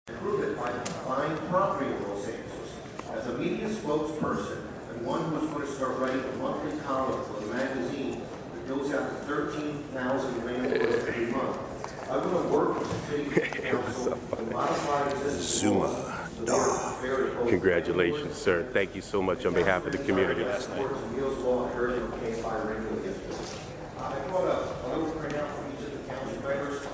Prove it by buying property in Los Angeles. As a media spokesperson and one who is going to start writing a monthly column for the magazine that goes out to 13,000 landlords every month, I want to work with the city council to modify existing Zuma Dogg. Congratulations, sir. Thank you so much on behalf of the community last night. I brought a little printout from each of the council members.